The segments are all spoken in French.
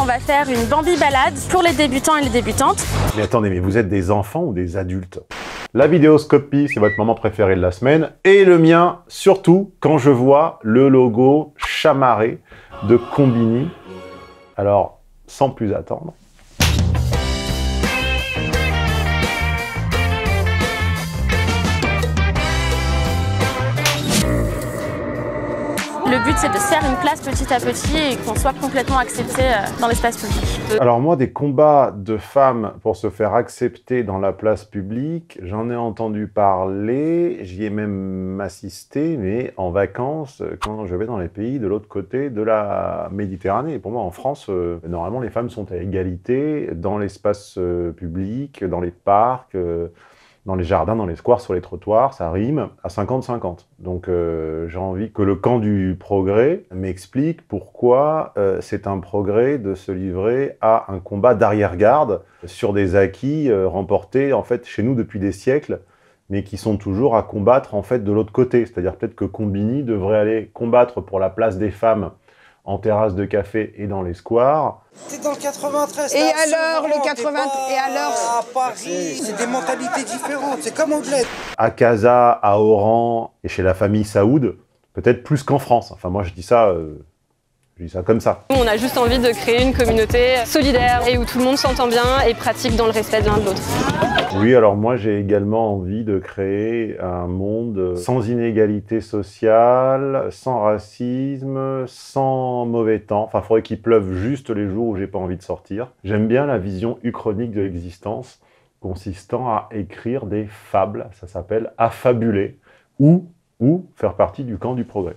on va faire une Bambi balade pour les débutants et les débutantes. Mais attendez, mais vous êtes des enfants ou des adultes? La vidéoscopie, c'est votre moment préféré de la semaine. Et le mien, surtout, quand je vois le logo chamarré de Combini. Alors, sans plus attendre. Le but, c'est de se faire une place petit à petit et qu'on soit complètement accepté dans l'espace public. Alors moi, des combats de femmes pour se faire accepter dans la place publique, j'en ai entendu parler, j'y ai même assisté, mais en vacances, quand je vais dans les pays de l'autre côté de la Méditerranée. Pour moi, en France, normalement, les femmes sont à égalité dans l'espace public, dans les parcs, dans les jardins, dans les squares, sur les trottoirs, ça rime à 50-50. Donc j'ai envie que le camp du progrès m'explique pourquoi c'est un progrès de se livrer à un combat d'arrière-garde sur des acquis remportés en fait chez nous depuis des siècles, mais qui sont toujours à combattre en fait de l'autre côté. C'est-à-dire peut-être que Combini devrait aller combattre pour la place des femmes en terrasse de café et dans les squares. T'es dans le 93. Et alors, le 80... Et alors à Paris, c'est des mentalités différentes, c'est comme au bled. À Casa, à Oran et chez la famille Saoud, peut-être plus qu'en France. Enfin, moi, je dis ça comme ça. On a juste envie de créer une communauté solidaire et où tout le monde s'entend bien et pratique dans le respect de l'un de l'autre. Oui, alors moi j'ai également envie de créer un monde sans inégalité sociale, sans racisme, sans mauvais temps. Enfin, il faudrait qu'il pleuve juste les jours où j'ai pas envie de sortir. J'aime bien la vision uchronique de l'existence, consistant à écrire des fables, ça s'appelle affabuler, ou faire partie du camp du progrès.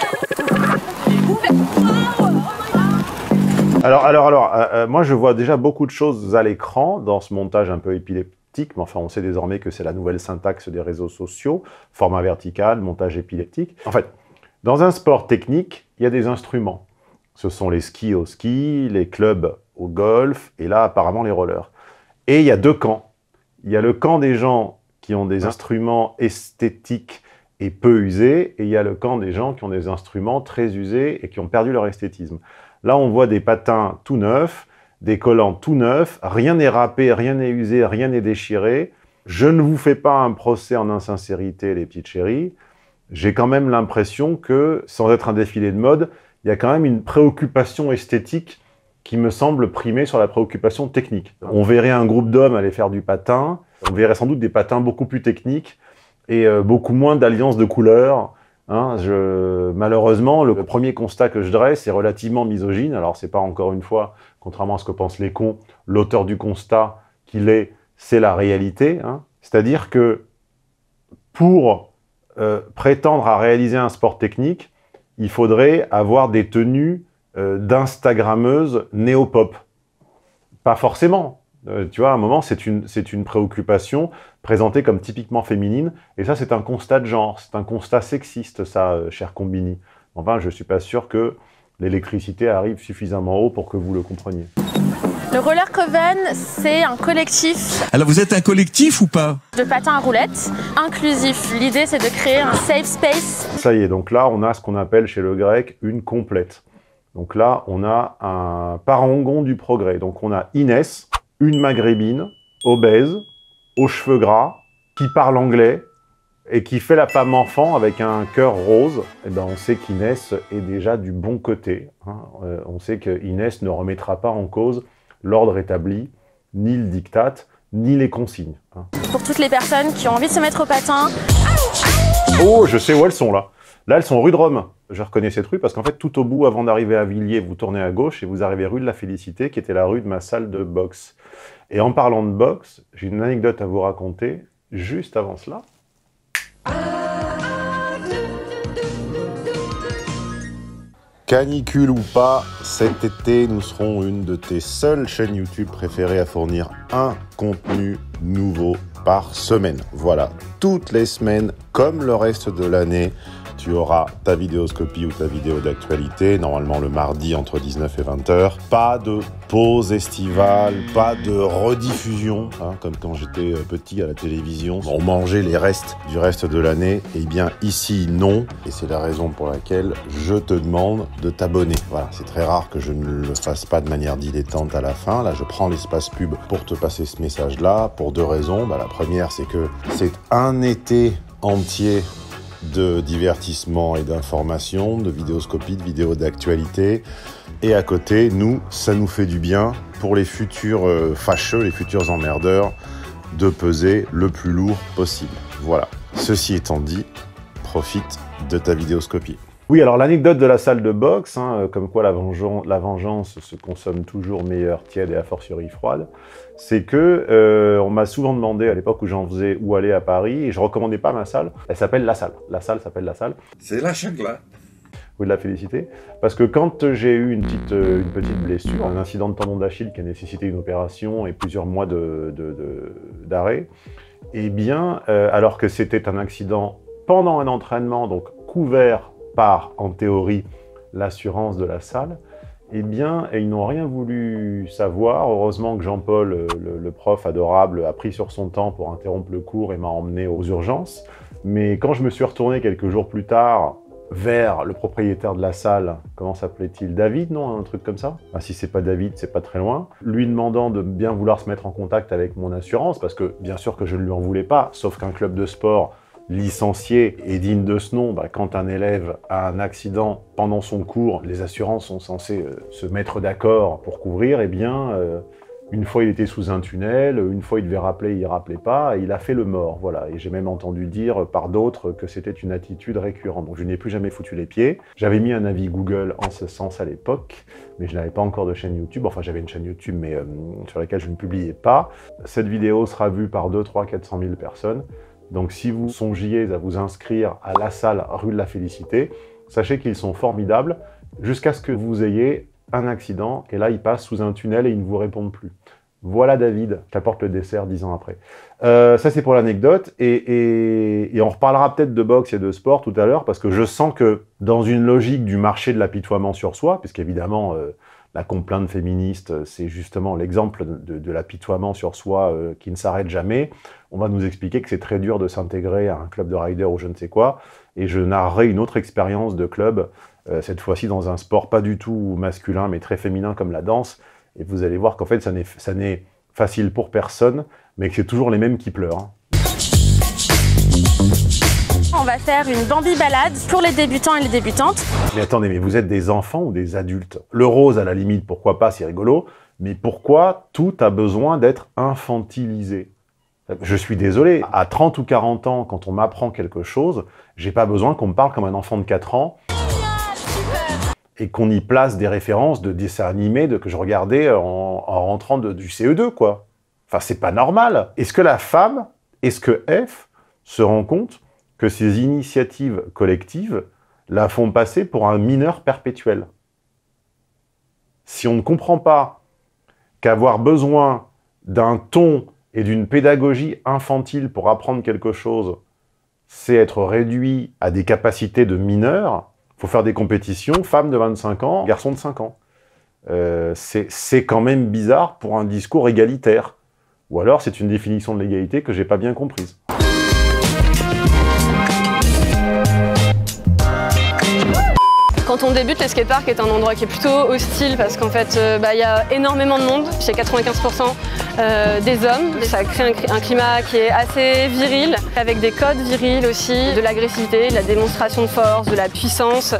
Alors, moi je vois déjà beaucoup de choses à l'écran dans ce montage un peu épileptique, mais enfin on sait désormais que c'est la nouvelle syntaxe des réseaux sociaux, format vertical, montage épileptique. En fait, dans un sport technique, il y a des instruments. Ce sont les skis au ski, les clubs au golf, et là apparemment les rollers. Et il y a deux camps. Il y a le camp des gens qui ont des instruments esthétiques et peu usés, et il y a le camp des gens qui ont des instruments très usés et qui ont perdu leur esthétisme. Là, on voit des patins tout neufs, des collants tout neufs, rien n'est râpé, rien n'est usé, rien n'est déchiré. Je ne vous fais pas un procès en insincérité, les petites chéries. J'ai quand même l'impression que, sans être un défilé de mode, il y a quand même une préoccupation esthétique qui me semble primer sur la préoccupation technique. On verrait un groupe d'hommes aller faire du patin, on verrait sans doute des patins beaucoup plus techniques et beaucoup moins d'alliances de couleurs. Hein, malheureusement, le premier constat que je dresse est relativement misogyne. Alors, c'est pas encore une fois, contrairement à ce que pensent les cons, l'auteur du constat qu'il est, c'est la réalité. Hein. C'est-à-dire que pour prétendre à réaliser un sport technique, il faudrait avoir des tenues d'instagrammeuses néo-pop. Pas forcément. Tu vois, à un moment, c'est une préoccupation présentée comme typiquement féminine, et ça, c'est un constat de genre, c'est un constat sexiste, ça, cher Combini. Enfin, je ne suis pas sûr que l'électricité arrive suffisamment haut pour que vous le compreniez. Le Roller Coven, c'est un collectif. Alors, vous êtes un collectif ou pas? De patins à roulettes, inclusif. L'idée, c'est de créer un safe space. Ça y est, donc là, on a ce qu'on appelle chez le grec une complète. Donc là, on a un parangon du progrès. Donc on a Inès, une maghrébine, obèse, aux cheveux gras, qui parle anglais et qui fait la femme enfant avec un cœur rose. Et ben on sait qu'Inès est déjà du bon côté. Hein. On sait qu'Inès ne remettra pas en cause l'ordre établi, ni le diktat, ni les consignes. Hein. Pour toutes les personnes qui ont envie de se mettre au patin. Oh, je sais où elles sont là. Là, elles sont rue de Rome. Je reconnais cette rue parce qu'en fait, tout au bout, avant d'arriver à Villiers, vous tournez à gauche et vous arrivez rue de la Félicité, qui était la rue de ma salle de boxe. Et en parlant de boxe, j'ai une anecdote à vous raconter juste avant cela. Canicule ou pas, cet été, nous serons une de tes seules chaînes YouTube préférées à fournir un contenu nouveau par semaine. Voilà, toutes les semaines, comme le reste de l'année, tu auras ta vidéoscopie ou ta vidéo d'actualité, normalement le mardi entre 19 et 20h. Pas de pause estivale, pas de rediffusion, hein, comme quand j'étais petit à la télévision. On mangeait les restes du reste de l'année. Eh bien ici, non. Et c'est la raison pour laquelle je te demande de t'abonner. Voilà, c'est très rare que je ne le fasse pas de manière dilettante à la fin. Là, je prends l'espace pub pour te passer ce message-là pour deux raisons. La première, c'est que c'est un été entier de divertissement et d'information, de vidéoscopie, de vidéos d'actualité. Et à côté, nous, ça nous fait du bien pour les futurs fâcheux, les futurs emmerdeurs, de peser le plus lourd possible. Voilà. Ceci étant dit, profite de ta vidéoscopie. Oui, alors l'anecdote de la salle de boxe, hein, comme quoi la vengeance se consomme toujours meilleure, tiède et a fortiori froide, c'est que on m'a souvent demandé à l'époque où j'en faisais où aller à Paris, et je recommandais pas ma salle. Elle s'appelle La Salle. La salle s'appelle La Salle. C'est la chagla. Vous de la féliciter. Parce que quand j'ai eu une petite blessure, un incident de tendon d'Achille qui a nécessité une opération et plusieurs mois d'arrêt, eh bien, alors que c'était un accident pendant un entraînement, donc couvert par, en théorie, l'assurance de la salle, eh bien, ils n'ont rien voulu savoir. Heureusement que Jean-Paul, le prof adorable, a pris sur son temps pour interrompre le cours et m'a emmené aux urgences. Mais quand je me suis retourné quelques jours plus tard vers le propriétaire de la salle, comment s'appelait-il? David, non? Un truc comme ça? Ah, si c'est pas David, c'est pas très loin. Lui demandant de bien vouloir se mettre en contact avec mon assurance, parce que bien sûr que je ne lui en voulais pas, sauf qu'un club de sport licencié et digne de ce nom, quand un élève a un accident pendant son cours, les assurances sont censées se mettre d'accord pour couvrir. Eh bien, une fois il était sous un tunnel, une fois il devait rappeler, il rappelait pas, et il a fait le mort, voilà. Et j'ai même entendu dire par d'autres que c'était une attitude récurrente. Donc je n'y ai plus jamais foutu les pieds. J'avais mis un avis Google en ce sens à l'époque, mais je n'avais pas encore de chaîne YouTube. Enfin, j'avais une chaîne YouTube, mais sur laquelle je ne publiais pas. Cette vidéo sera vue par 200, 300, 400 000 personnes. Donc si vous songiez à vous inscrire à La Salle rue de la Félicité, sachez qu'ils sont formidables jusqu'à ce que vous ayez un accident, et là ils passent sous un tunnel et ils ne vous répondent plus. Voilà David, qu'apporte le dessert 10 ans après. Ça c'est pour l'anecdote, et on reparlera peut-être de boxe et de sport tout à l'heure, parce que je sens que dans une logique du marché de l'apitoiement sur soi, puisqu'évidemment la complainte féministe, c'est justement l'exemple de l'apitoiement sur soi qui ne s'arrête jamais. On va nous expliquer que c'est très dur de s'intégrer à un club de rider ou je ne sais quoi. Et je narrerai une autre expérience de club, cette fois-ci dans un sport pas du tout masculin, mais très féminin comme la danse. Et vous allez voir qu'en fait, ça n'est facile pour personne, mais que c'est toujours les mêmes qui pleurent. On va faire une Bambi balade pour les débutants et les débutantes. Mais attendez, mais vous êtes des enfants ou des adultes? Le rose, à la limite, pourquoi pas, c'est rigolo. Mais pourquoi tout a besoin d'être infantilisé? Je suis désolé, à 30 ou 40 ans, quand on m'apprend quelque chose, j'ai pas besoin qu'on me parle comme un enfant de 4 ans. Et qu'on y place des références de dessins animés que je regardais en rentrant du CE2, quoi. Enfin, c'est pas normal. Est-ce que la femme, est-ce que F se rend compte que ces initiatives collectives la font passer pour un mineur perpétuel? Si on ne comprend pas qu'avoir besoin d'un ton et d'une pédagogie infantile pour apprendre quelque chose, c'est être réduit à des capacités de mineur, il faut faire des compétitions, femmes de 25 ans, garçons de 5 ans. C'est quand même bizarre pour un discours égalitaire. Ou alors c'est une définition de l'égalité que j'ai pas bien comprise. Quand on débute, le skatepark est un endroit qui est plutôt hostile parce qu'en fait, y a énormément de monde, c'est 95% des hommes. Ça crée un climat qui est assez viril, avec des codes virils aussi, de l'agressivité, de la démonstration de force, de la puissance.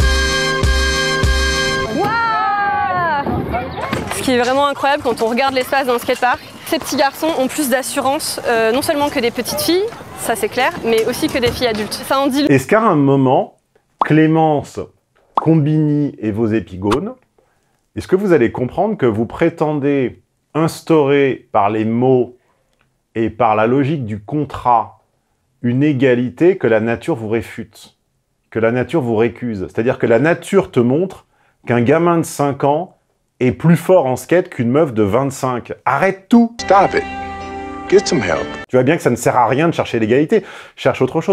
Waouh! Ce qui est vraiment incroyable quand on regarde l'espace d'un skatepark, ces petits garçons ont plus d'assurance, non seulement que des petites filles, ça c'est clair, mais aussi que des filles adultes. Ça en dit... Est-ce qu'à un moment, Clémence, Combini et vos épigones, est-ce que vous allez comprendre que vous prétendez instaurer par les mots et par la logique du contrat une égalité que la nature vous réfute, que la nature vous récuse? C'est-à-dire que la nature te montre qu'un gamin de 5 ans est plus fort en skate qu'une meuf de 25. Arrête tout! Stop it. Get some help. Tu vois bien que ça ne sert à rien de chercher l'égalité, cherche autre chose.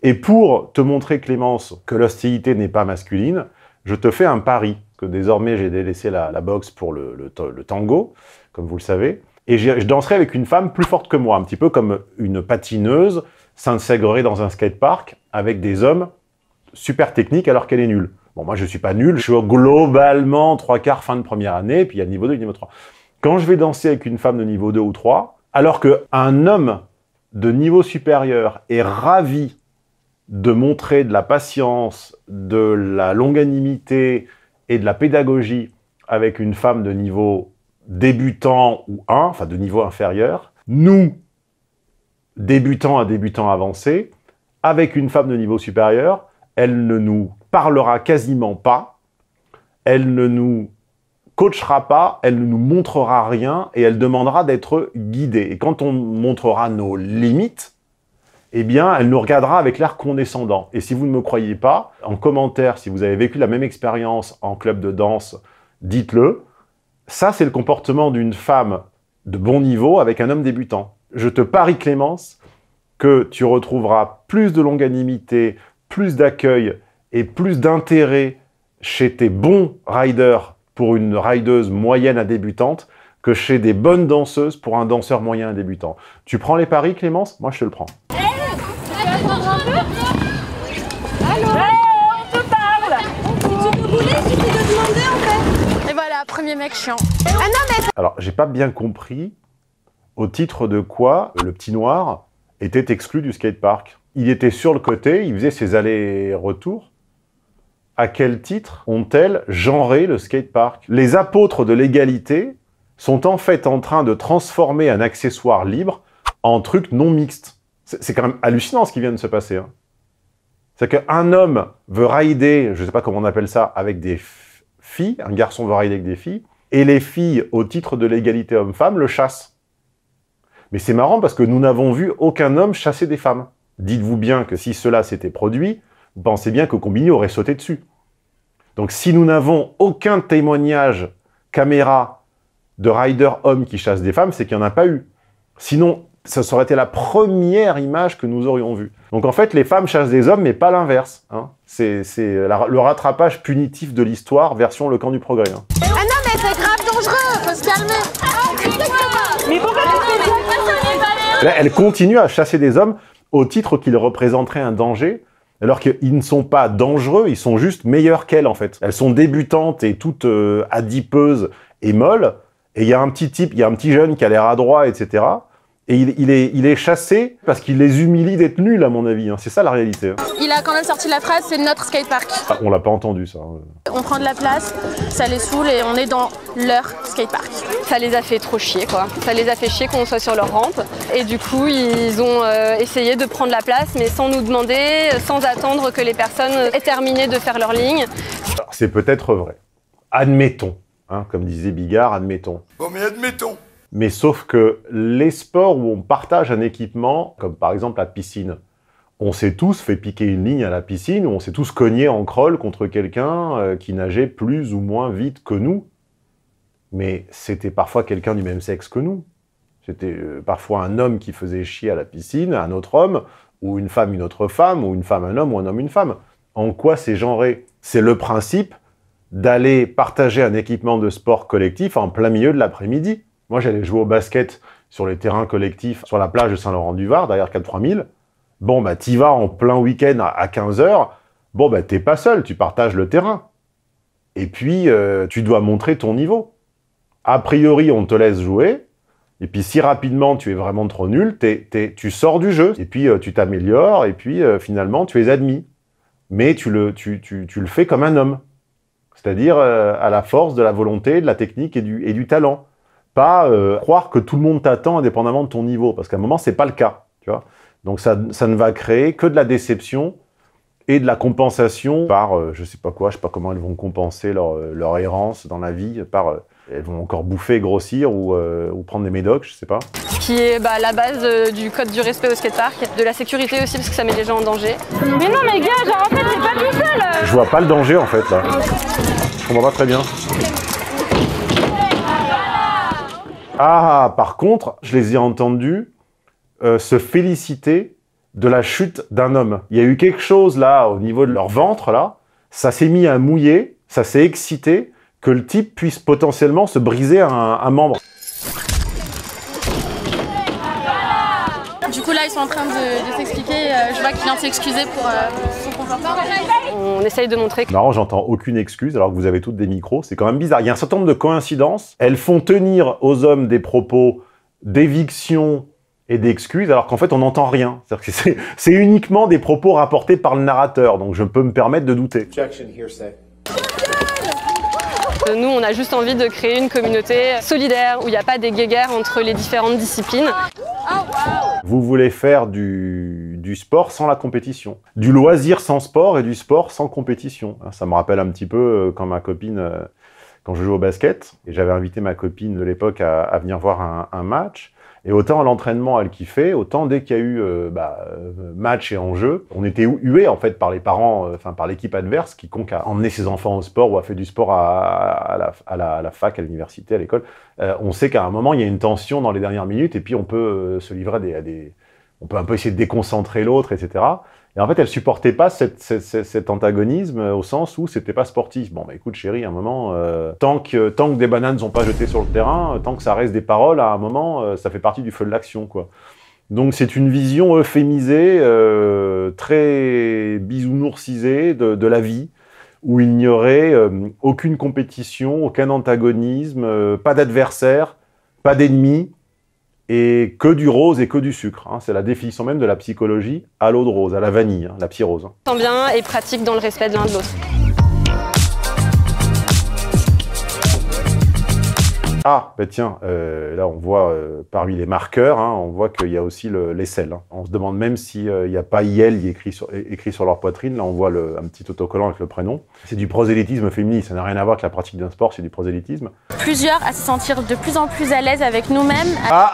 Et pour te montrer, Clémence, que l'hostilité n'est pas masculine, je te fais un pari, que désormais j'ai délaissé la boxe pour le tango, comme vous le savez, et je danserai avec une femme plus forte que moi, un petit peu comme une patineuse s'intégrerait dans un skatepark avec des hommes super techniques alors qu'elle est nulle. Bon, moi je suis pas nul, je suis globalement 3/4 fin de première année, puis il y a le niveau 2 et le niveau 3. Quand je vais danser avec une femme de niveau 2 ou 3, alors qu'un homme de niveau supérieur est ravi de montrer de la patience, de la longanimité et de la pédagogie avec une femme de niveau débutant ou 1, enfin de niveau inférieur, nous, débutants à débutants avancés, avec une femme de niveau supérieur, elle ne nous parlera quasiment pas, elle ne nous coachera pas, elle ne nous montrera rien et elle demandera d'être guidée. Et quand on montrera nos limites, eh bien, elle nous regardera avec l'air condescendant. Et si vous ne me croyez pas, en commentaire, si vous avez vécu la même expérience en club de danse, dites-le. Ça, c'est le comportement d'une femme de bon niveau avec un homme débutant. Je te parie, Clémence, que tu retrouveras plus de longanimité, plus d'accueil et plus d'intérêt chez tes bons riders pour une rideuse moyenne à débutante que chez des bonnes danseuses pour un danseur moyen à débutant. Tu prends les paris, Clémence? Moi, je te le prends. Allô, on te parle. Si tu me voulais, il suffit de demander en fait. Et voilà, premier mec chiant. Ah non, mais... Alors, j'ai pas bien compris au titre de quoi le petit noir était exclu du skatepark. Il était sur le côté, il faisait ses allers-retours. À quel titre ont-elles genré le skatepark? Les apôtres de l'égalité sont en fait en train de transformer un accessoire libre en truc non mixte. C'est quand même hallucinant ce qui vient de se passer. Hein. C'est qu'un homme veut rider, je ne sais pas comment on appelle ça, avec des filles, un garçon veut rider avec des filles, et les filles, au titre de l'égalité homme-femme, le chassent. Mais c'est marrant parce que nous n'avons vu aucun homme chasser des femmes. Dites-vous bien que si cela s'était produit, vous pensez bien que Combini aurait sauté dessus. Donc si nous n'avons aucun témoignage caméra de rider homme qui chasse des femmes, c'est qu'il n'y en a pas eu. Sinon, ça aurait été la première image que nous aurions vue. Donc en fait, les femmes chassent des hommes, mais pas l'inverse. Hein. C'est le rattrapage punitif de l'histoire, version le camp du progrès. Hein. Ah non, mais c'est grave dangereux, faut se calmer. Mais pourquoi Là, elle continue à chasser des hommes au titre qu'ils représenteraient un danger, alors qu'ils ne sont pas dangereux, ils sont juste meilleurs qu'elles, en fait. Elles sont débutantes et toutes adipeuses et molles, et il y a un petit type, il y a un petit jeune qui a l'air adroit, etc., et il est chassé parce qu'il les humilie d'être nuls, à mon avis. Hein. C'est ça, la réalité. Hein. Il a quand même sorti la phrase, c'est notre skatepark. Ah, on l'a pas entendu, ça. On prend de la place, ça les saoule et on est dans leur skatepark. Ça les a fait trop chier, quoi. Ça les a fait chier qu'on soit sur leur rampe. Et du coup, ils ont essayé de prendre la place, mais sans nous demander, sans attendre que les personnes aient terminé de faire leur ligne. C'est peut-être vrai. Admettons. Hein, comme disait Bigard, admettons. Bon, mais admettons. Mais sauf que les sports où on partage un équipement, comme par exemple la piscine, on s'est tous fait piquer une ligne à la piscine, ou on s'est tous cognés en crawl contre quelqu'un qui nageait plus ou moins vite que nous. Mais c'était parfois quelqu'un du même sexe que nous. C'était parfois un homme qui faisait chier à la piscine, un autre homme, ou une femme une autre femme, ou une femme un homme, ou un homme une femme. En quoi c'est genré? C'est le principe d'aller partager un équipement de sport collectif en plein milieu de l'après-midi. Moi, j'allais jouer au basket sur les terrains collectifs, sur la plage de Saint-Laurent-du-Var, derrière 43000. Bon, bah, t'y vas en plein week-end à 15h. Bon, bah, t'es pas seul, tu partages le terrain. Et puis, tu dois montrer ton niveau. A priori, on te laisse jouer. Et puis, si rapidement, tu es vraiment trop nul, tu sors du jeu. Et puis, tu t'améliores. Et puis, finalement, tu es admis. Mais tu le fais comme un homme. C'est-à-dire à la force de la volonté, de la technique et du talent. Pas croire que tout le monde t'attend indépendamment de ton niveau, parce qu'à un moment, c'est pas le cas, tu vois. Donc ça ne va créer que de la déception et de la compensation par, je sais pas quoi, je sais pas comment elles vont compenser leur errance dans la vie, par, elles vont encore bouffer, grossir ou prendre des médocs, je sais pas. Ce qui est la base du code du respect au skatepark, de la sécurité aussi, parce que ça met les gens en danger. Mais non, mais gars, genre en fait, c'est pas tout seul. Je vois pas le danger, en fait, là. Je comprends pas très bien. Ah, par contre, je les ai entendus se féliciter de la chute d'un homme. Il y a eu quelque chose là, au niveau de leur ventre, là, ça s'est mis à mouiller, ça s'est excité, que le type puisse potentiellement se briser un membre. Du coup là ils sont en train de s'expliquer, je vois qu'il vient de s'excuser pour son comportement. On essaye de montrer que... Marrant, j'entends aucune excuse alors que vous avez toutes des micros, c'est quand même bizarre. Il y a un certain nombre de coïncidences, elles font tenir aux hommes des propos d'éviction et d'excuses alors qu'en fait on n'entend rien. C'est uniquement des propos rapportés par le narrateur, donc je peux me permettre de douter. Nous, on a juste envie de créer une communauté solidaire où il n'y a pas des guéguerres entre les différentes disciplines. Vous voulez faire du sport sans la compétition, du loisir sans sport et du sport sans compétition. Ça me rappelle un petit peu quand ma copine, quand je jouais au basket, et j'avais invité ma copine de l'époque à venir voir un match. Et autant à l'entraînement, elle kiffait, autant dès qu'il y a eu match et enjeu, on était hués en fait par les parents, par l'équipe adverse, quiconque a emmené ses enfants au sport ou a fait du sport à la fac, à l'université, à l'école. On sait qu'à un moment, il y a une tension dans les dernières minutes et puis on peut se livrer on peut un peu essayer de déconcentrer l'autre, etc. Et en fait, elle supportait pas cet antagonisme au sens où c'était pas sportif. Bon, bah écoute chérie, à un moment, tant que des bananes sont pas jetées sur le terrain, tant que ça reste des paroles, à un moment, ça fait partie du feu de l'action, quoi. Donc c'est une vision euphémisée, très bisounourcisée de la vie, où il n'y aurait aucune compétition, aucun antagonisme, pas d'adversaire, pas d'ennemi, et que du rose et que du sucre. Hein. C'est la définition même de la psychologie à l'eau de rose, à la vanille, hein, la psyrose. Tant bien et pratique dans le respect de l'un de l'autre. Ah, ben tiens, là on voit parmi les marqueurs, hein, on voit qu'il y a aussi l'aisselle. Hein. On se demande même s'il n'y a pas IL écrit sur leur poitrine. Là on voit un petit autocollant avec le prénom. C'est du prosélytisme féminin, ça n'a rien à voir avec la pratique d'un sport, c'est du prosélytisme. Plusieurs à se sentir de plus en plus à l'aise avec nous-mêmes.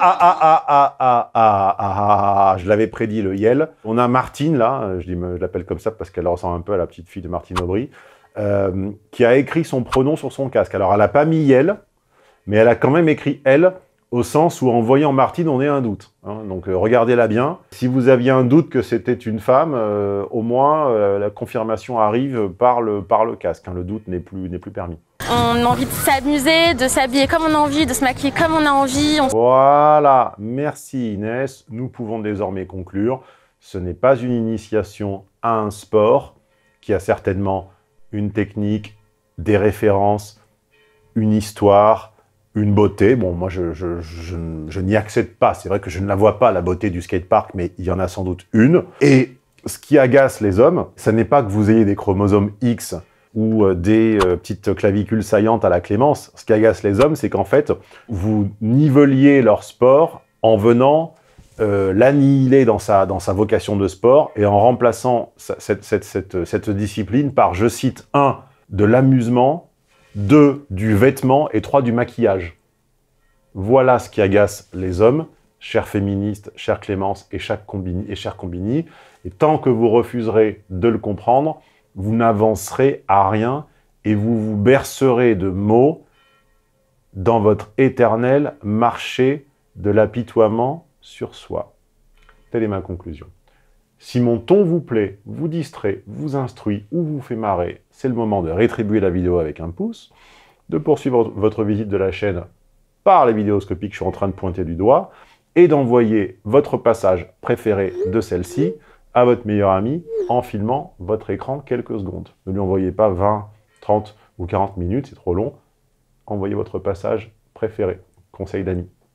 Je l'avais prédit, le IL. On a Martine, là, je l'appelle comme ça parce qu'elle ressemble un peu à la petite fille de Martine Aubry, qui a écrit son pronom sur son casque. Alors elle n'a pas mis IL, mais elle a quand même écrit « elle » au sens où en voyant Martine, on ait un doute. Hein. Donc regardez-la bien. Si vous aviez un doute que c'était une femme, au moins la confirmation arrive par le casque. Hein. Le doute n'est plus permis. On a envie de s'amuser, de s'habiller comme on a envie, de se maquiller comme on a envie. Voilà, merci Inès. Nous pouvons désormais conclure. Ce n'est pas une initiation à un sport qui a certainement une technique, des références, une histoire, une beauté. Bon, moi, je n'y accède pas. C'est vrai que je ne la vois pas, la beauté du skatepark, mais il y en a sans doute une. Et ce qui agace les hommes, ce n'est pas que vous ayez des chromosomes X ou des petites clavicules saillantes à la Clémence. Ce qui agace les hommes, c'est qu'en fait, vous niveliez leur sport en venant l'annihiler dans sa vocation de sport et en remplaçant cette discipline par, je cite, 1, de l'amusement, 2, du vêtement et 3, du maquillage. Voilà ce qui agace les hommes, chères féministes, chères Clémence et chères Combini. Et tant que vous refuserez de le comprendre, vous n'avancerez à rien et vous vous bercerez de mots dans votre éternel marché de l'apitoiement sur soi. Telle est ma conclusion. Si mon ton vous plaît, vous distrait, vous instruit ou vous fait marrer, c'est le moment de rétribuer la vidéo avec un pouce, de poursuivre votre visite de la chaîne par les vidéoscopies que je suis en train de pointer du doigt, et d'envoyer votre passage préféré de celle-ci à votre meilleur ami en filmant votre écran quelques secondes. Ne lui envoyez pas 20, 30 ou 40 minutes, c'est trop long. Envoyez votre passage préféré. Conseil d'amis.